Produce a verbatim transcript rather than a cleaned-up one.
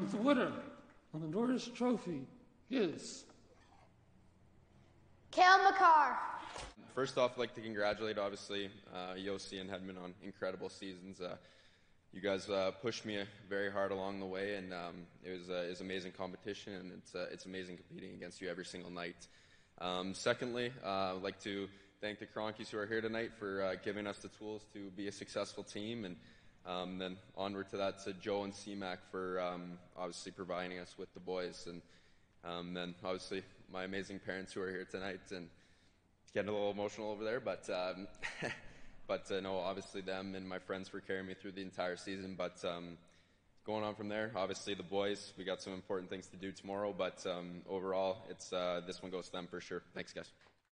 The winner of the Norris Trophy is Cale Makar. First off, I'd like to congratulate, obviously, uh, Yossi and Hedman on incredible seasons. Uh, you guys uh, pushed me very hard along the way, and um, it was uh, it was amazing competition, and it's uh, it's amazing competing against you every single night. Um, secondly, uh, I'd like to thank the Cronkies who are here tonight for uh, giving us the tools to be a successful team, and um, then onward to that to Joe and C Mac for um, obviously providing us with the boys, and um, then obviously my amazing parents who are here tonight, and getting a little emotional over there, but um, but uh, no, obviously them and my friends for carrying me through the entire season. But um, going on from there, obviously the boys, we got some important things to do tomorrow, but um, overall, it's uh, this one goes to them for sure. Thanks, guys.